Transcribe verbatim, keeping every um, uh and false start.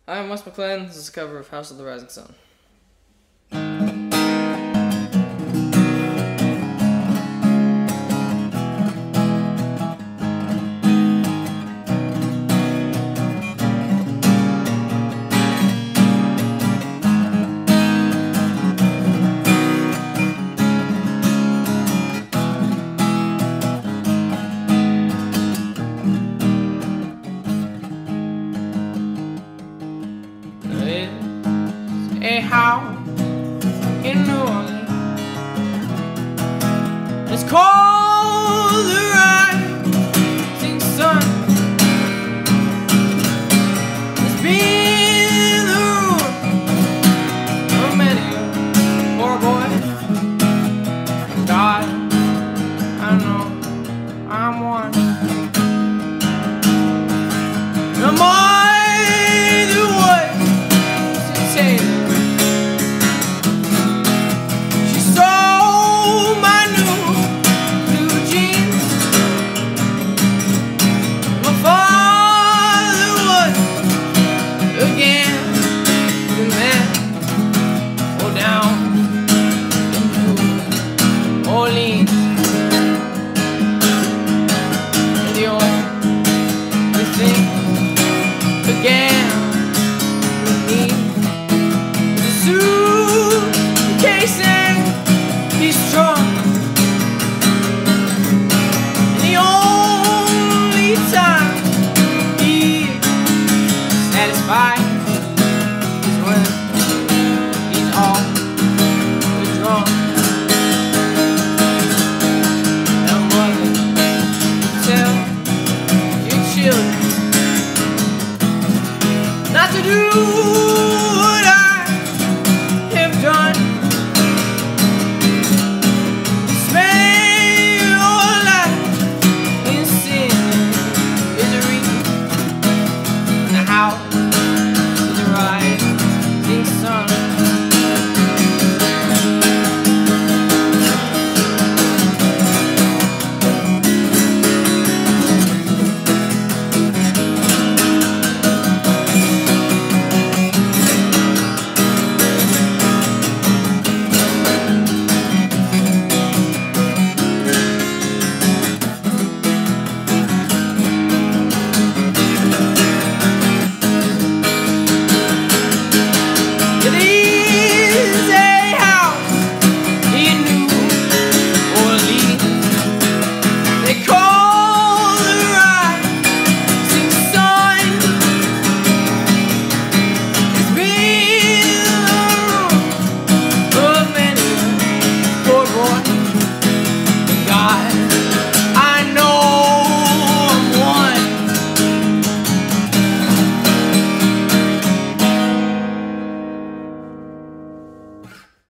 Hi, I'm Wes McLean. This is a cover of House of the Rising Sun. A house in New Orleans. It's called the Rising Sun. It's been the ruin of many a poor boy. God, I know I'm one. No more the way to take. Satisfied is when he's all withdrawn. Now mother, tell your children not to do what I have done. Spend your life in sin and misery. Now how